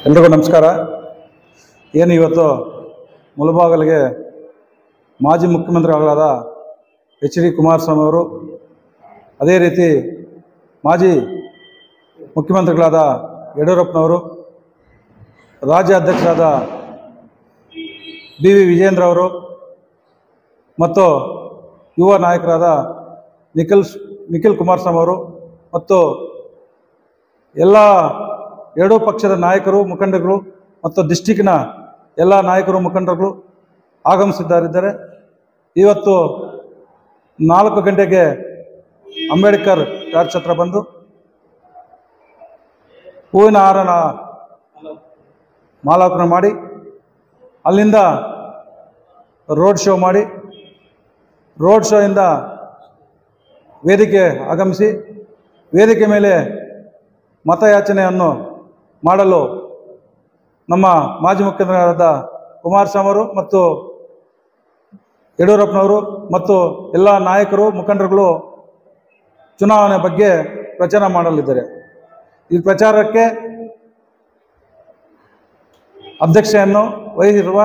ಎಲ್ರಿಗೂ ನಮಸ್ಕಾರ. ಏನು ಇವತ್ತು ಮುಳಬಾಗಿಲಿಗೆ ಮಾಜಿ ಮುಖ್ಯಮಂತ್ರಿಗಳಾದ ಎಚ್ ಡಿ ಕುಮಾರಸ್ವಾಮಿ ಅವರು, ಅದೇ ರೀತಿ ಮಾಜಿ ಮುಖ್ಯಮಂತ್ರಿಗಳಾದ ಯಡಿಯೂರಪ್ಪನವರು, ರಾಜ್ಯ ಅಧ್ಯಕ್ಷರಾದ ಬಿ ವಿ ವಿಜೇಂದ್ರ ಅವರು ಮತ್ತು ಯುವ ನಾಯಕರಾದ ನಿಖಿಲ್ ಕುಮಾರಸ್ವಾಮಿ ಅವರು ಮತ್ತು ಎಲ್ಲ ಎರಡೂ ಪಕ್ಷದ ನಾಯಕರು, ಮುಖಂಡರುಗಳು ಮತ್ತು ಡಿಸ್ಟಿಕ್ನ ಎಲ್ಲ ನಾಯಕರು, ಮುಖಂಡರುಗಳು ಆಗಮಿಸಿದ್ದಾರೆ. ಇವತ್ತು 4 ಗಂಟೆಗೆ ಅಂಬೇಡ್ಕರ್ ಚರ್ಚ್ ಹತ್ರ ಬಂದು ಹೂವಿನ ಹಾರನ ಮಾಲಾರ್ಪಣೆ ಮಾಡಿ ಅಲ್ಲಿಂದ ರೋಡ್ ಶೋ ಮಾಡಿ, ರೋಡ್ ಶೋಯಿಂದ ವೇದಿಕೆ ಆಗಮಿಸಿ ವೇದಿಕೆ ಮೇಲೆ ಮತಯಾಚನೆಯನ್ನು ಮಾಡಲು ನಮ್ಮ ಮಾಜಿ ಮುಖ್ಯಮಂತ್ರಿಗಳಾದ ಕುಮಾರಸ್ವಾಮಿ ಅವರು ಮತ್ತು ಯಡಿಯೂರಪ್ಪನವರು ಮತ್ತು ಎಲ್ಲ ನಾಯಕರು, ಮುಖಂಡರುಗಳು ಚುನಾವಣೆ ಬಗ್ಗೆ ಪ್ರಚಾರ ಮಾಡಲಿದ್ದಾರೆ. ಈ ಪ್ರಚಾರಕ್ಕೆ ಅಧ್ಯಕ್ಷತೆಯನ್ನು ವಹಿಸಿರುವ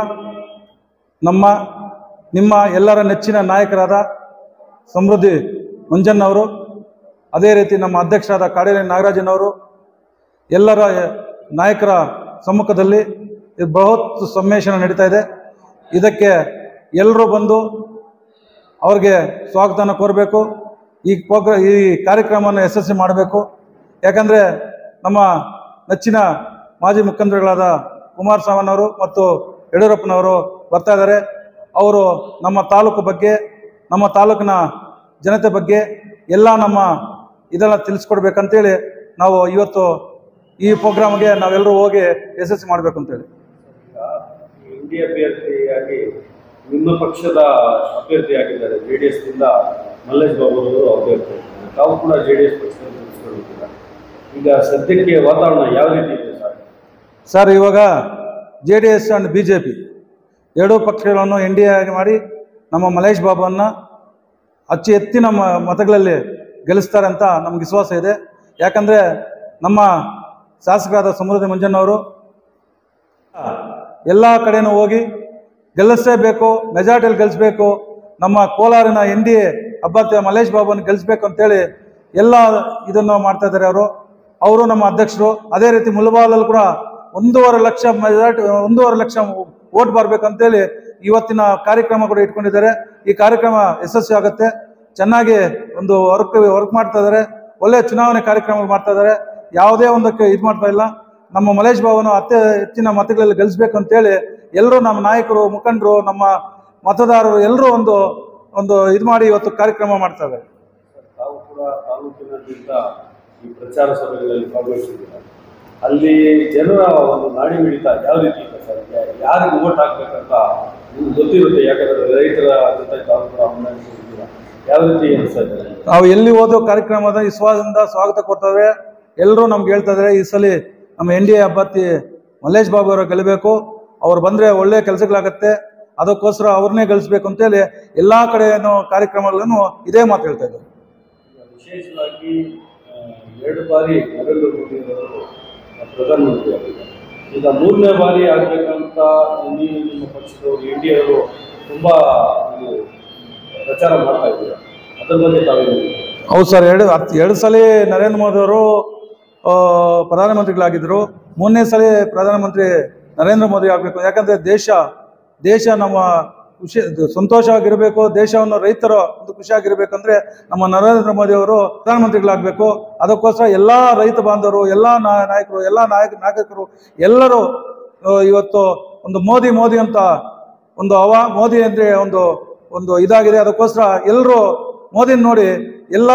ನಿಮ್ಮ ಎಲ್ಲರ ನೆಚ್ಚಿನ ನಾಯಕರಾದ ಸಮೃದ್ಧಿ ಮಂಜಣ್ಣವರು, ಅದೇ ರೀತಿ ನಮ್ಮ ಅಧ್ಯಕ್ಷರಾದ ಕಾಡೇರಿ ನಾಗರಾಜನವರು, ಎಲ್ಲರ ನಾಯಕರ ಸಮ್ಮುಖದಲ್ಲಿ ಬೃಹತ್ ಸಮ್ಮೇಳನ ನಡೀತಾ ಇದೆ. ಇದಕ್ಕೆ ಎಲ್ಲರೂ ಬಂದು ಅವ್ರಿಗೆ ಸ್ವಾಗತನ ಕೋರಬೇಕು. ಈ ಕಾರ್ಯಕ್ರಮವನ್ನು ಯಶಸ್ವಿ ಮಾಡಬೇಕು. ಯಾಕಂದರೆ ನಮ್ಮ ನೆಚ್ಚಿನ ಮಾಜಿ ಮುಖ್ಯಮಂತ್ರಿಗಳಾದ ಕುಮಾರಸ್ವಾಮಿನವರು ಮತ್ತು ಯಡಿಯೂರಪ್ಪನವರು ಬರ್ತಾ ಇದ್ದಾರೆ. ಅವರು ನಮ್ಮ ತಾಲೂಕು ಬಗ್ಗೆ, ನಮ್ಮ ತಾಲೂಕಿನ ಜನತೆ ಬಗ್ಗೆ ಎಲ್ಲ ನಮ್ಮ ಇದೆಲ್ಲ ತಿಳಿಸ್ಕೊಡ್ಬೇಕಂತೇಳಿ ನಾವು ಇವತ್ತು ಈ ಪ್ರೋಗ್ರಾಮ್ಗೆ ನಾವೆಲ್ಲರೂ ಹೋಗಿ ಯಶಸ್ವಿ ಮಾಡಬೇಕು ಅಂತೇಳಿ. ಇಂಡಿಯಾ ಅಭ್ಯರ್ಥಿಯಾಗಿ ನಿಮ್ಮ ಪಕ್ಷದ ಅಭ್ಯರ್ಥಿಯಾಗಿದ್ದಾರೆ. JDS-ನಿಂದ ಮಲ್ಲೇಶ್ ಬಾಬು ಅವರು ಅಭ್ಯರ್ಥಿ. ತಾವು ಕೂಡ JDS ಪಕ್ಷದಲ್ಲಿ ನಿಲ್ಲಿಸ್ಕೊಂಡಿದ್ದೀರಾ. ಈಗ ಸದ್ಯಕ್ಕೆ ವಾತಾವರಣ ಯಾವ ರೀತಿ ಇದೆ ಸರ್? ಇವಾಗ JDS ಆ್ಯಂಡ್ BJP ಎರಡೂ ಪಕ್ಷಗಳನ್ನು NDA ಆಗಿ ಮಾಡಿ ನಮ್ಮ ಮಲ್ಲೇಶ್ ಬಾಬುವನ್ನು ಅಚ್ಚು ಎತ್ತಿನ ಮತಗಳಲ್ಲಿ ಗೆಲ್ಲಿಸ್ತಾರೆ ಅಂತ ನಮ್ಗೆ ವಿಶ್ವಾಸ ಇದೆ. ಯಾಕಂದರೆ ನಮ್ಮ ಶಾಸಕರಾದ ಸಮೃದ್ಧಿ ಮಂಜಣ್ಣವರು ಎಲ್ಲ ಕಡೆನೂ ಹೋಗಿ ಗೆಲ್ಲಿಸಲೇಬೇಕು, ಮೆಜಾರಿಟಿಯಲ್ಲಿ ಗೆಲ್ಲಿಸಬೇಕು, ನಮ್ಮ ಕೋಲಾರಿನ NDA ಅಭ್ಯರ್ಥಿ ಮಲ್ಲೇಶ್ ಬಾಬುವನ್ನು ಗೆಲ್ಲಿಸಬೇಕು ಅಂತೇಳಿ ಎಲ್ಲ ಇದನ್ನು ಮಾಡ್ತಾ ಇದ್ದಾರೆ. ಅವರು ನಮ್ಮ ಅಧ್ಯಕ್ಷರು. ಅದೇ ರೀತಿ ಮುಳಬಾಗಿಲಲ್ಲಿ ಕೂಡ 1.5 ಲಕ್ಷ ಮೆಜಾರಿಟಿ, 1.5 ಲಕ್ಷ ಓಟ್ ಬರಬೇಕಂತೇಳಿ ಇವತ್ತಿನ ಕಾರ್ಯಕ್ರಮ ಕೂಡ ಇಟ್ಕೊಂಡಿದ್ದಾರೆ. ಈ ಕಾರ್ಯಕ್ರಮ ಯಶಸ್ವಿ ಆಗುತ್ತೆ. ಚೆನ್ನಾಗಿ ಒಂದು ವರ್ಕ್ ಮಾಡ್ತಾ ಇದ್ದಾರೆ. ಒಳ್ಳೆಯ ಚುನಾವಣೆ ಕಾರ್ಯಕ್ರಮ ಮಾಡ್ತಾ ಇದ್ದಾರೆ. ಯಾವುದೇ ಒಂದಕ್ಕೆ ಇದು ಮಾಡ್ತಾ ಇಲ್ಲ. ನಮ್ಮ ಮಲ್ಲೇಶ್ ಬಾಬುವನ್ನು ಹೆಚ್ಚಿನ ಮತಗಳಲ್ಲಿ ಗೆಲ್ಲಿಸಬೇಕು ಅಂತೇಳಿ ಎಲ್ಲರೂ ನಮ್ಮ ನಾಯಕರು, ಮುಖಂಡರು, ನಮ್ಮ ಮತದಾರರು ಎಲ್ಲರೂ ಒಂದು ಇದು ಮಾಡಿ ಇವತ್ತು ಕಾರ್ಯಕ್ರಮ ಮಾಡ್ತಾ ಇದ್ದಾರೆ. ತಾವು ಕೂಡ ತಾಲೂಕಿನಾದ್ಯಂತ ಈ ಪ್ರಚಾರ ಸಭೆಗಳಲ್ಲಿ ಭಾಗವಹಿಸಿದ್ದೀರಾ. ಅಲ್ಲಿ ಜನರ ಒಂದು ನಾಡಿ ಮಿಡಿತ ಯಾವ ರೀತಿ ಇದೆ ಸರ್? ಯಾರಿಗೆ ಓಟ್ ಹಾಕ್ಬೇಕಂತ ನಿಮ್ಗೆ ಗೊತ್ತಿರುತ್ತೆ. ಯಾಕಂದ್ರೆ ರೈತರ ಜೊತೆ ತಾವು ಕೂಡ ಹೊಂದಾಣಿಸಿದ್ದೀರಾ. ಯಾವ ರೀತಿ ಅನಿಸ್ತಾ ಇದ್ದಾರೆ? ನಾವು ಎಲ್ಲಿ ಹೋದೋ ಕಾರ್ಯಕ್ರಮದ ವಿಶ್ವಾಸದಿಂದ ಸ್ವಾಗತ ಕೊಡ್ತಾರೆ. ಎಲ್ಲರೂ ನಮ್ಗೆ ಹೇಳ್ತಾ ಇದ್ದಾರೆ, ಈ ಸಲ ನಮ್ಮ NDA ಅಭ್ಯರ್ಥಿ ಮಲ್ಲೇಶ್ ಬಾಬು ಅವರು ಗೆಲ್ಲಬೇಕು, ಅವ್ರು ಬಂದರೆ ಒಳ್ಳೆಯ ಕೆಲಸಗಳಾಗತ್ತೆ, ಅದಕ್ಕೋಸ್ಕರ ಅವ್ರನ್ನೇ ಗೆಲ್ಲಿಸ್ಬೇಕು ಅಂತೇಳಿ ಎಲ್ಲ ಕಡೆಯೂ ಕಾರ್ಯಕ್ರಮಗಳನ್ನು ಇದೇ ಮಾತು ಹೇಳ್ತಾ ಇದ್ದಾರೆ. ವಿಶೇಷವಾಗಿ 2 ಬಾರಿ ನರೇಂದ್ರ ಮೋದಿ ಅವರು ಪ್ರಧಾನಮಂತ್ರಿ ಆಗಿದ್ದಾರೆ. ಈಗ 3ನೇ ಬಾರಿ ಆಗಬೇಕಂತ ನೀವು ನಿಮ್ಮ ಪಕ್ಷದವರು NDA ಅವರು ತುಂಬ ಪ್ರಚಾರ ಮಾಡ್ತಾ ಇದ್ದೀರಾ. ಅದರ ಬಗ್ಗೆ ತಾವೇನು? ಹೌದು ಸರ್, ಎರಡು ಸಲ ನರೇಂದ್ರ ಮೋದಿ ಅವರು ಪ್ರಧಾನಮಂತ್ರಿಗಳಾಗಿದ್ದರು. 3ನೇ ಸಲ ಪ್ರಧಾನಮಂತ್ರಿ ನರೇಂದ್ರ ಮೋದಿ ಆಗಬೇಕು. ಯಾಕಂದರೆ ದೇಶ ನಮ್ಮ ಸಂತೋಷವಾಗಿರಬೇಕು, ದೇಶವನ್ನು ರೈತರ ಒಂದು ಖುಷಿಯಾಗಿರ್ಬೇಕಂದ್ರೆ ನಮ್ಮ ನರೇಂದ್ರ ಮೋದಿ ಅವರು ಪ್ರಧಾನಮಂತ್ರಿಗಳಾಗಬೇಕು. ಅದಕ್ಕೋಸ್ಕರ ಎಲ್ಲ ರೈತ ಬಾಂಧವರು, ಎಲ್ಲ ನಾಯಕರು, ಎಲ್ಲ ನಾಯಕರು ಎಲ್ಲರೂ ಇವತ್ತು ಒಂದು ಮೋದಿ ಅಂತ ಒಂದು ಮೋದಿ ಅಂದರೆ ಒಂದು ಇದಾಗಿದೆ. ಅದಕ್ಕೋಸ್ಕರ ಎಲ್ಲರೂ ಮೋದಿನ ನೋಡಿ ಎಲ್ಲ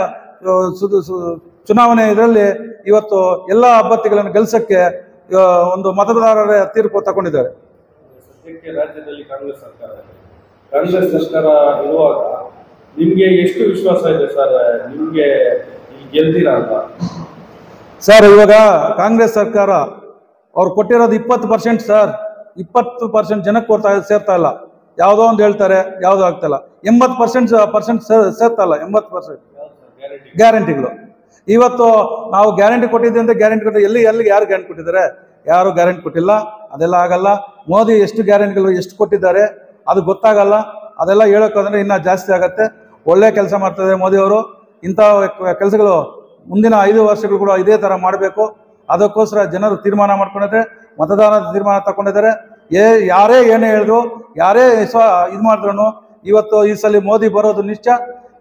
ಚುನಾವಣೆ ಇದರಲ್ಲಿ ಇವತ್ತು ಎಲ್ಲ ಅಭ್ಯರ್ಥಿಗಳನ್ನು ಗೆಲ್ಲಿಸೋಕ್ಕೆ ಒಂದು ಮತದಾರರ ತೀರ್ಪು ತಗೊಂಡಿದ್ದಾರೆ. ಸದ್ಯಕ್ಕೆ ರಾಜ್ಯದಲ್ಲಿ ಕಾಂಗ್ರೆಸ್ ಸರ್ಕಾರ ಇರುವಾಗ ನಿಮಗೆ ಎಷ್ಟು ವಿಶ್ವಾಸ ಇದೆ ಸರ್? ನಿಮಗೆ ಗೆಲ್ತೀರಾ ಅಂತ? ಸರ್, ಇವಾಗ ಕಾಂಗ್ರೆಸ್ ಸರ್ಕಾರ ಅವ್ರು ಕೊಟ್ಟಿರೋದು 20% ಸರ್. 20% ಜನಕ್ಕೆ ಸೇರ್ತಾ ಇಲ್ಲ. ಯಾವುದೋ ಒಂದು ಹೇಳ್ತಾರೆ, ಯಾವುದೋ ಆಗ್ತಾ ಇಲ್ಲ. 80% ಸೇರ್ತಾ ಇಲ್ಲ. 80% ಗ್ಯಾರಂಟಿಗಳು. ಇವತ್ತು ನಾವು ಗ್ಯಾರಂಟಿ ಕೊಟ್ಟಿದ್ದೆ ಅಂತ ಗ್ಯಾರಂಟಿ ಕೊಟ್ಟು ಎಲ್ಲಿಗೆ ಯಾರು ಗ್ಯಾರಂಟಿ ಕೊಟ್ಟಿದ್ದಾರೆ? ಯಾರು ಗ್ಯಾರಂಟಿ ಕೊಟ್ಟಿಲ್ಲ, ಅದೆಲ್ಲ ಆಗಲ್ಲ. ಮೋದಿ ಎಷ್ಟು ಗ್ಯಾರಂಟಿಗಳು ಎಷ್ಟು ಕೊಟ್ಟಿದ್ದಾರೆ ಅದು ಗೊತ್ತಾಗಲ್ಲ. ಅದೆಲ್ಲ ಹೇಳೋಕ್ಕೋದ್ರೆ ಇನ್ನೂ ಜಾಸ್ತಿ ಆಗುತ್ತೆ. ಒಳ್ಳೆ ಕೆಲಸ ಮಾಡ್ತಾರೆ ಮೋದಿಯವರು. ಇಂಥ ಕೆಲಸಗಳು ಮುಂದಿನ 5 ವರ್ಷಗಳು ಕೂಡ ಇದೇ ಥರ ಮಾಡಬೇಕು. ಅದಕ್ಕೋಸ್ಕರ ಜನರು ತೀರ್ಮಾನ ಮಾಡ್ಕೊಂಡಿದ್ದಾರೆ, ಮತದಾರರ ತೀರ್ಮಾನ ತಗೊಂಡಿದ್ದಾರೆ. ಯಾರೇ ಏನೇ ಹೇಳಿದ್ರು, ಯಾರೇ ಇದು ಮಾಡಿದ್ರು ಇವತ್ತು ಈ ಸಲ ಮೋದಿ ಬರೋದು ನಿಶ್ಚಯ.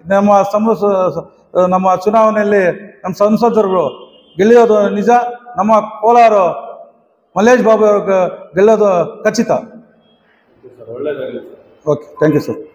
ನಮ್ಮ ಚುನಾವಣೆಯಲ್ಲಿ ನಮ್ಮ ಸಂಸದರು ಗೆಲ್ಲಿಯೋದು ನಿಜ. ನಮ್ಮ ಕೋಲಾರ ಮಲ್ಲೇಶ್ ಬಾಬು ಅವ್ರಿಗೆ ಗೆಲ್ಲೋದು ಖಚಿತ. ಒಳ್ಳೆಯದಾಗಲಿ sir. Okay, thank you sir.